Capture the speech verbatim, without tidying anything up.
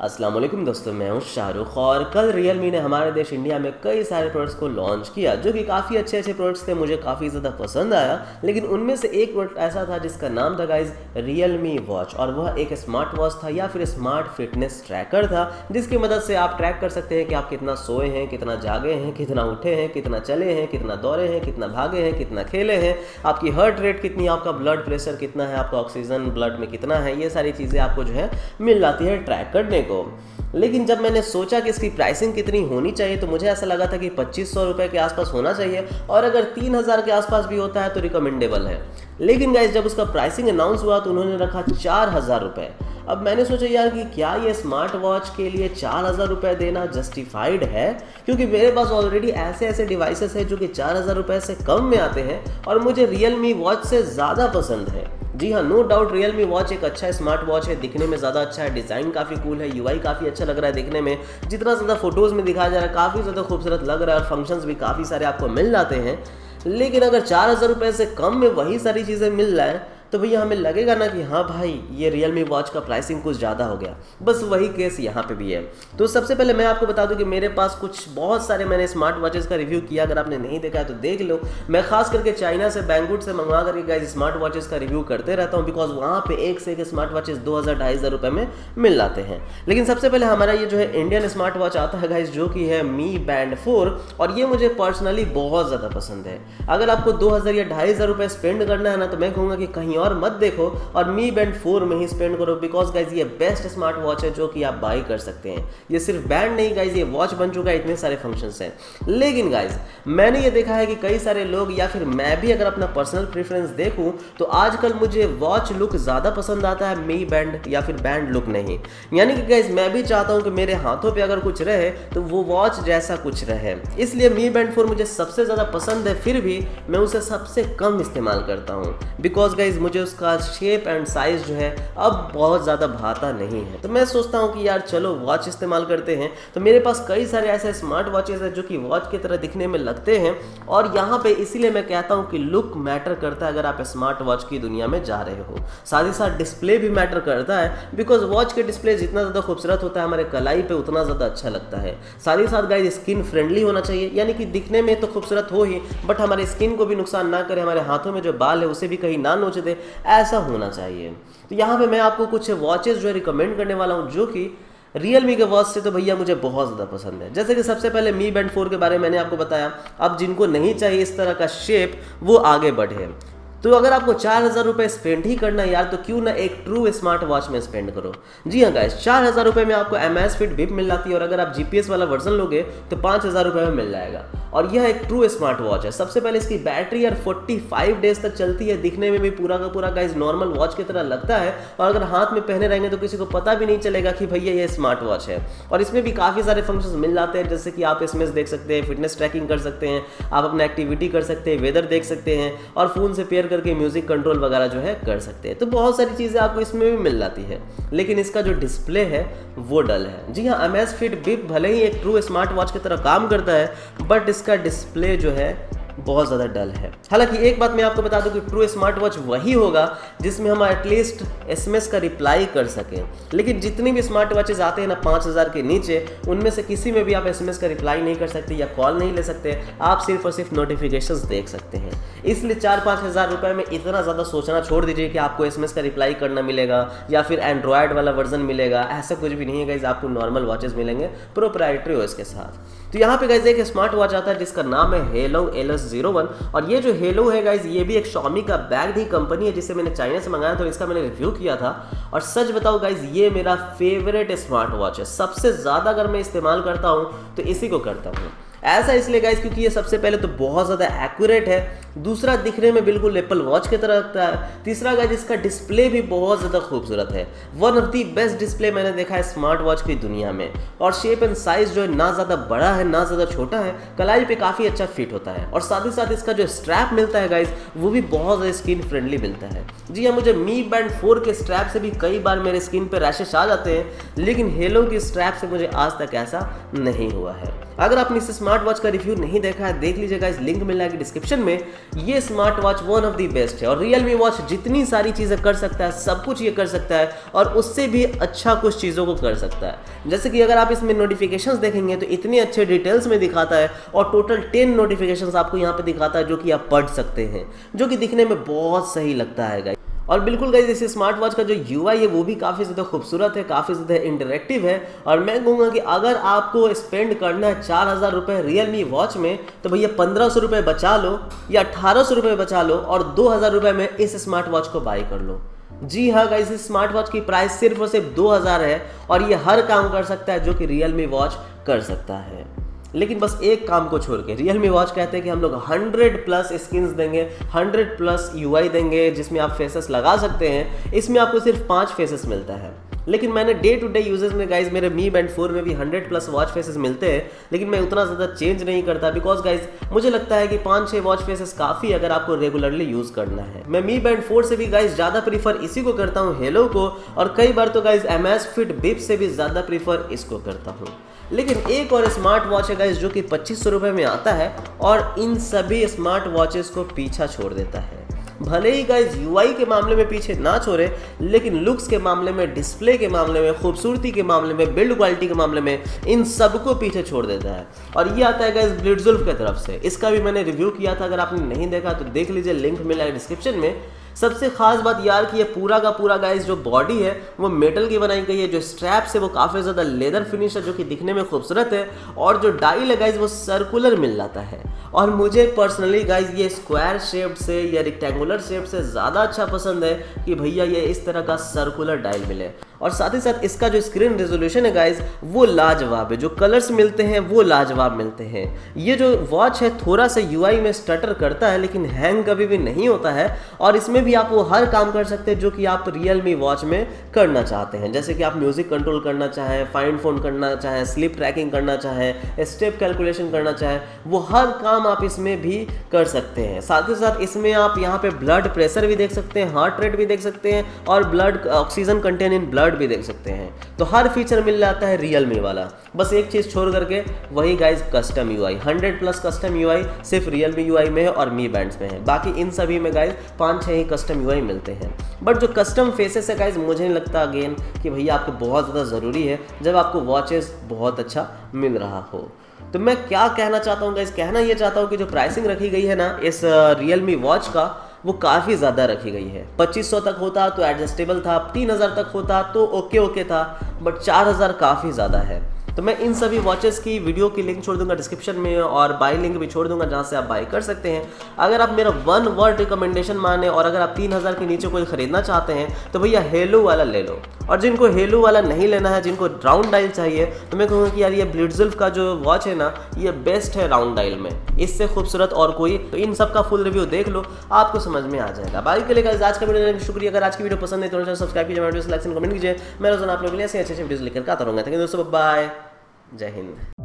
अस्सलाम वालेकुम दोस्तों, मैं हूं शाहरुख। और कल रियलमी ने हमारे देश इंडिया में कई सारे प्रोडक्ट्स को लॉन्च किया जो कि काफ़ी अच्छे अच्छे प्रोडक्ट्स थे, मुझे काफ़ी ज़्यादा पसंद आया। लेकिन उनमें से एक प्रोडक्ट ऐसा था जिसका नाम था गाइज रियलमी वॉच, और वह एक स्मार्ट वॉच था या फिर स्मार्ट फिटनेस ट्रैकर था जिसकी मदद से आप ट्रैक कर सकते हैं कि आप कितना सोए हैं, कितना जागे हैं, कितना उठे हैं, कितना चले हैं, कितना दौड़े हैं, कितना भागे हैं, कितना खेले हैं, आपकी हार्ट रेट कितनी है, आपका ब्लड प्रेशर कितना है, आपका ऑक्सीजन ब्लड में कितना है, ये सारी चीज़ें आपको जो है मिल जाती है ट्रैक करने को। लेकिन जब मैंने सोचा कि इसकी प्राइसिंग कितनी होनी चाहिए तो मुझे ऐसा लगा था कि पच्चीस सौ रुपये के आसपास होना चाहिए, और अगर तीन हज़ार के आसपास भी होता है तो रिकमेंडेबल है। लेकिन गाइस जब उसका प्राइसिंग अनाउंस हुआ तो उन्होंने रखा चार हज़ार रुपये। अब मैंने सोचा यार कि क्या ये स्मार्ट वॉच के लिए चार हज़ार रुपये देना जस्टिफाइड है, क्योंकि मेरे पास ऑलरेडी ऐसे ऐसे डिवाइसेस हैं जो कि चार हज़ार रुपये से कम में आते हैं और मुझे रियलमी वॉच से ज़्यादा पसंद है। जी हाँ, नो डाउट रियलमी वॉच एक अच्छा स्मार्ट वॉच है, दिखने में ज़्यादा अच्छा है, डिज़ाइन काफ़ी कूल है, यूआई काफ़ी अच्छा लग रहा है दिखने में, जितना ज़्यादा फोटोज़ में दिखाया जा रहा है काफ़ी ज़्यादा खूबसूरत लग रहा है और फंक्शंस भी काफ़ी सारे आपको मिल जाते हैं। लेकिन अगर चार हज़ार रुपये से कम में वही सारी चीज़ें मिल रहा है तो भैया हमें लगेगा ना कि हाँ भाई ये रियलमी वॉच का प्राइसिंग कुछ ज़्यादा हो गया। बस वही केस यहाँ पे भी है। तो सबसे पहले मैं आपको बता दूं कि मेरे पास कुछ बहुत सारे मैंने स्मार्ट वॉचेस का रिव्यू किया, अगर आपने नहीं देखा है तो देख लो। मैं खास करके चाइना से बैंगुड से मंगवा करके गाइस स्मार्ट वॉचेस का रिव्यू करते रहता हूँ, बिकॉज वहाँ पे एक से एक स्मार्ट वॉचेस दो हज़ार ढाई हज़ार रुपये में मिल जाते हैं। लेकिन सबसे पहले हमारा ये जो है इंडियन स्मार्ट वॉच आता है गाइस, जो कि है मी बैंड फोर, और ये मुझे पर्सनली बहुत ज़्यादा पसंद है। अगर आपको दो हज़ार या ढाई हज़ार रुपये स्पेंड करना है ना तो मैं कहूँगा कि कहीं और मत देखो और मी बैंड फोर में ही स्पेंड करो, बिकॉज गाइज ये बेस्ट स्मार्ट वॉच है जो कि आप बाई कर सकते हैं। ये सिर्फ बैंड नहीं गाइज, ये वॉच बन चुका है, इतने सारे फंक्शंस हैं। लेकिन गाइज मैंने ये देखा है कि कई सारे लोग या फिर मैं भी अगर अपना पर्सनल प्रेफरेंस देखूं तो आजकल मुझे वॉच लुक ज़्यादा पसंद आता है, मी बैंड या फिर बैंड लुक नहीं। यानी कि गाइज मैं भी चाहता हूँ कि मेरे हाथों पर अगर कुछ रहे तो वो वॉच जैसा कुछ रहे, इसलिए मी बैंड फोर मुझे सबसे ज़्यादा पसंद है। फिर भी मैं उसे सबसे कम इस्तेमाल करता हूँ, बिकॉज गाइज मुझे उसका शेप एंड साइज जो है अब बहुत ज़्यादा भाता नहीं है। तो मैं सोचता हूँ कि यार चलो वॉच इस्तेमाल करते हैं। तो मेरे पास कई सारे ऐसे स्मार्ट वॉचेस हैं जो कि वॉच की तरह दिखने में लगते हैं, और यहाँ पे इसीलिए मैं कहता हूँ कि लुक मैटर करता है अगर आप स्मार्ट वॉच की दुनिया में जा रहे हो। साथ ही साथ डिस्प्ले भी मैटर करता है, बिकॉज वॉच के डिस्प्ले जितना ज़्यादा खूबसूरत होता है हमारे कलाई पे उतना ज़्यादा अच्छा लगता है। साथ ही साथ गाइस स्किन फ्रेंडली होना चाहिए, यानी कि दिखने में तो खूबसूरत हो ही बट हमारे स्किन को भी नुकसान ना करे, हमारे हाथों में जो बाल है उसे भी कहीं ना नोच दे, ऐसा होना चाहिए। तो यहाँ पे मैं आपको कुछ वॉचेस जो है रिकमेंड करने वाला हूँ जो कि रियलमी के वॉच से तो भैया मुझे बहुत ज़्यादा पसंद है। जैसे कि सबसे पहले मी बैंड फोर के बारे में मैंने आपको बताया। अब जिनको नहीं चाहिए इस तरह का शेप वो आगे बढ़े। तो अगर आपको चार हज़ार रुपये स्पेंड ही करना है यार तो क्यों ना एक ट्रू स्मार्ट वॉच में स्पेंड करो। जी हाँ गाइस, चार हज़ार रुपये में आपको एम एस फिट विप मिल जाती है, और अगर आप जीपीएस वाला वर्जन लोगे तो पाँच हज़ार रुपये में मिल जाएगा। और यह एक ट्रू स्मार्ट वॉच है। सबसे पहले इसकी बैटरी यार पैंतालीस डेज तक चलती है, दिखने में भी पूरा का पूरा गाइस नॉर्मल वॉच की तरह लगता है, और अगर हाथ में पहने रहेंगे तो किसी को पता भी नहीं चलेगा कि भैया ये स्मार्ट वॉच है। और इसमें भी काफ़ी सारे फंक्शंस मिल जाते हैं, जैसे कि आप इसमें देख सकते हैं फिटनेस ट्रैकिंग कर सकते हैं, आप अपना एक्टिविटी कर सकते हैं, वेदर देख सकते हैं, और फ़ोन से पेयर करके म्यूजिक कंट्रोल वगैरह जो है कर सकते हैं। तो बहुत सारी चीज़ें आपको इसमें भी मिल जाती है। लेकिन इसका जो डिस्प्ले है वो डल है। जी हाँ, अमेज़फिट विप भले ही एक ट्रू स्मार्ट वॉच की तरह काम करता है बट इसका डिस्प्ले जो है बहुत ज़्यादा डल है। हालांकि एक बात मैं आपको बता दूं कि ट्रू स्मार्ट वॉच वही होगा जिसमें हम एटलीस्ट एसएमएस का रिप्लाई कर सकें। लेकिन जितनी भी स्मार्ट वॉचेस आते हैं ना पाँच हज़ार के नीचे, उनमें से किसी में भी आप एसएमएस का रिप्लाई नहीं कर सकते या कॉल नहीं ले सकते, आप सिर्फ और सिर्फ नोटिफिकेशंस देख सकते हैं। इसलिए चार पाँच हज़ार रुपये में इतना ज़्यादा सोचना छोड़ दीजिए कि आपको एसएमएस का रिप्लाई करना मिलेगा या फिर एंड्रॉयड वाला वर्जन मिलेगा। ऐसा कुछ भी नहीं है गाइज, आपको नॉर्मल वॉचेस मिलेंगे प्रोप्राइटरी ओएस के साथ। तो यहाँ पे गाइज एक स्मार्ट वॉच आता है जिसका नाम है hello L S zero one, और ये जो हेलो है गाइज ये भी एक शॉमी का बैग ही कंपनी है जिसे मैंने चाइना से मंगाया था, और इसका मैंने रिव्यू किया था। और सच बताओ गाइज ये मेरा फेवरेट स्मार्ट वॉच है। सबसे ज़्यादा अगर मैं इस्तेमाल करता हूँ तो इसी को करता हूँ। ऐसा इसलिए गाइस क्योंकि ये सबसे पहले तो बहुत ज़्यादा एक्यूरेट है, दूसरा दिखने में बिल्कुल एप्पल वॉच की तरह लगता है, तीसरा गाइस इसका डिस्प्ले भी बहुत ज़्यादा खूबसूरत है। One of the best display मैंने देखा है स्मार्ट वॉच की दुनिया में। और शेप एंड साइज जो है ना ज़्यादा बड़ा है ना ज़्यादा छोटा है, कलाई पे काफ़ी अच्छा फिट होता है। और साथ ही साथ इसका जो स्ट्रैप मिलता है गाइस वो भी बहुत ज़्यादा स्किन फ्रेंडली मिलता है। जी हाँ, मुझे मी बैंड फोर के स्ट्रैप से भी कई बार मेरे स्किन पर रैशेस आ जाते हैं, लेकिन हेलो की स्ट्रैप से मुझे आज तक ऐसा नहीं हुआ है। अगर आपने इस स्मार्ट वॉच का रिव्यू नहीं देखा है देख लीजिएगा, इस लिंक मिल जाएगी डिस्क्रिप्शन में। ये smart watch one of the best है और रियलमी वॉच जितनी सारी चीज़ें कर सकता है सब कुछ ये कर सकता है और उससे भी अच्छा कुछ चीज़ों को कर सकता है। जैसे कि अगर आप इसमें नोटिफिकेशंस देखेंगे तो इतने अच्छे डिटेल्स में दिखाता है और टोटल टेन नोटिफिकेशंस आपको यहाँ पे दिखाता है जो कि आप पढ़ सकते हैं, जो कि दिखने में बहुत सही लगता है गाइस। और बिल्कुल गाइस इस स्मार्ट वॉच का जो यूआई है वो भी काफ़ी ज़्यादा खूबसूरत है, काफ़ी ज़्यादा इंटरेक्टिव है। और मैं कहूँगा कि अगर आपको स्पेंड करना है चार हज़ार रुपये रियलमी वॉच में तो भैया पंद्रह सौ रुपये बचा लो या अट्ठारह सौ रुपये बचा लो और दो हज़ार रुपये में इस स्मार्ट वॉच को बाई कर लो। जी हाँ गाइस, इस स्मार्ट वॉच की प्राइस सिर्फ और सिर्फ दो हज़ार है और ये हर काम कर सकता है जो कि रियलमी वॉच कर सकता है। लेकिन बस एक काम को छोड़ के रियलमी वॉच कहते हैं कि हम लोग हंड्रेड प्लस स्किन्स देंगे, हंड्रेड प्लस यूआई देंगे जिसमें आप फेसेस लगा सकते हैं। इसमें आपको सिर्फ पाँच फेसेस मिलता है, लेकिन मैंने डे टू डे यूजेस में गाइज मेरे मी बैंड फोर में भी हंड्रेड प्लस वॉच फेसेस मिलते हैं, लेकिन मैं उतना ज़्यादा चेंज नहीं करता बिकॉज गाइज मुझे लगता है कि पाँच छः वॉच फेसेस काफ़ी अगर आपको रेगुलरली यूज़ करना है। मैं मी बैंड फोर से भी गाइज ज़्यादा प्रीफर इसी को करता हूँ, हेलो को, और कई बार तो guys Amazfit Bip से भी ज़्यादा प्रीफर इसको करता हूँ। लेकिन एक और स्मार्ट वॉच है गाइज जो कि पच्चीस सौ रुपये में आता है और इन सभी स्मार्ट वॉचेस को पीछा छोड़ देता है। भले ही गाइज यूआई के मामले में पीछे ना छोड़े, लेकिन लुक्स के मामले में, डिस्प्ले के मामले में, खूबसूरती के मामले में, बिल्ड क्वालिटी के मामले में इन सबको पीछे छोड़ देता है। और ये आता है गाइज ब्लिट्ज़ुल्फ की तरफ से। इसका भी मैंने रिव्यू किया था, अगर आपने नहीं देखा तो देख लीजिए, लिंक मिला है डिस्क्रिप्शन में। सबसे खास बात यार कि ये पूरा का पूरा गाइस जो बॉडी है वो मेटल की बनाई गई है, जो स्ट्रैप्स है वो काफ़ी ज़्यादा लेदर फिनिश है जो कि दिखने में खूबसूरत है, और जो डायल है गाइस वो सर्कुलर मिल जाता है। और मुझे पर्सनली गाइस ये स्क्वायर शेप से या रेक्टेंगुलर शेप से ज़्यादा अच्छा पसंद है कि भैया ये इस तरह का सर्कुलर डायल मिले। और साथ ही साथ इसका जो स्क्रीन रेजोल्यूशन है गाइस वो लाजवाब है, जो कलर्स मिलते हैं वो लाजवाब मिलते हैं। ये जो वॉच है थोड़ा सा यूआई में स्टटर करता है लेकिन हैंग कभी भी नहीं होता है, और इसमें भी आप वो हर काम कर सकते हैं जो कि आप रियलमी वॉच में करना चाहते हैं। जैसे कि आप म्यूजिक कंट्रोल करना चाहें, फाइंड फोन करना चाहें, स्लीप ट्रैकिंग करना चाहें, स्टेप कैलकुलेशन करना चाहें, वो हर काम आप इसमें भी कर सकते हैं। साथ ही साथ इसमें आप यहाँ पे ब्लड प्रेशर भी देख सकते हैं, हार्ट रेट भी देख सकते हैं, और blood oxygen content in blood भी देख सकते हैं। तो हर फीचर मिल जाता है रियलमी वाला, बस एक चीज़ छोड़ करके, वही guys custom UI. Hundred plus custom UI सिर्फ रियलमी यूआई में है और मी बैंड्स में है, बाकी इन सभी में गाइज पाँच छः ही कस्टम यूआई मिलते हैं। बट जो कस्टम फेसेस है गाइज मुझे नहीं लगता अगेन कि भैया आपको बहुत ज़्यादा ज़रूरी है जब आपको वॉचेस बहुत अच्छा मिल रहा हो। तो मैं क्या कहना चाहता हूँ गाइज, कहना ये चाहता हूँ कि जो प्राइसिंग रखी गई है ना इस रियलमी वॉच का वो काफ़ी ज़्यादा रखी गई है। पच्चीस सौ तक होता तो एडजस्टेबल था, तीन हज़ार तक होता तो ओके ओके था, बट चार हज़ार काफ़ी ज़्यादा है। तो मैं इन सभी वॉचेस की वीडियो की लिंक छोड़ दूंगा डिस्क्रिप्शन में और बाई लिंक भी छोड़ दूंगा जहां से आप बाई कर सकते हैं। अगर आप मेरा वन वर्ड रिकमेंडेशन माने और अगर आप तीन हज़ार के नीचे कोई ख़रीदना चाहते हैं तो भैया हेलो वाला ले लो, और जिनको हेलो वाला नहीं लेना है, जिनको राउंड डायल चाहिए, तो मैं कहूँगा कि यार ये ब्लिट्ज़ुल्फ का जो वॉच है ना ये बेस्ट है राउंड डायल में, इससे खूबसूरत और कोई। तो इन सब का फुल रिव्यू देख लो, आपको समझ में आ जाएगा। बाकी के लिए आज का वीडियो शुक्रिया। अगर आज की वीडियो पसंद है तो सब्सक्राइब कीजिए, वीडियो लाइक कमेंट कीजिए। मैं रोजाना आप लोगों के लिए ऐसे अच्छे अच्छे वीडियोस लेकर आता रहूँगा। थैंक यू दोस्तों, बाय, जय हिंद।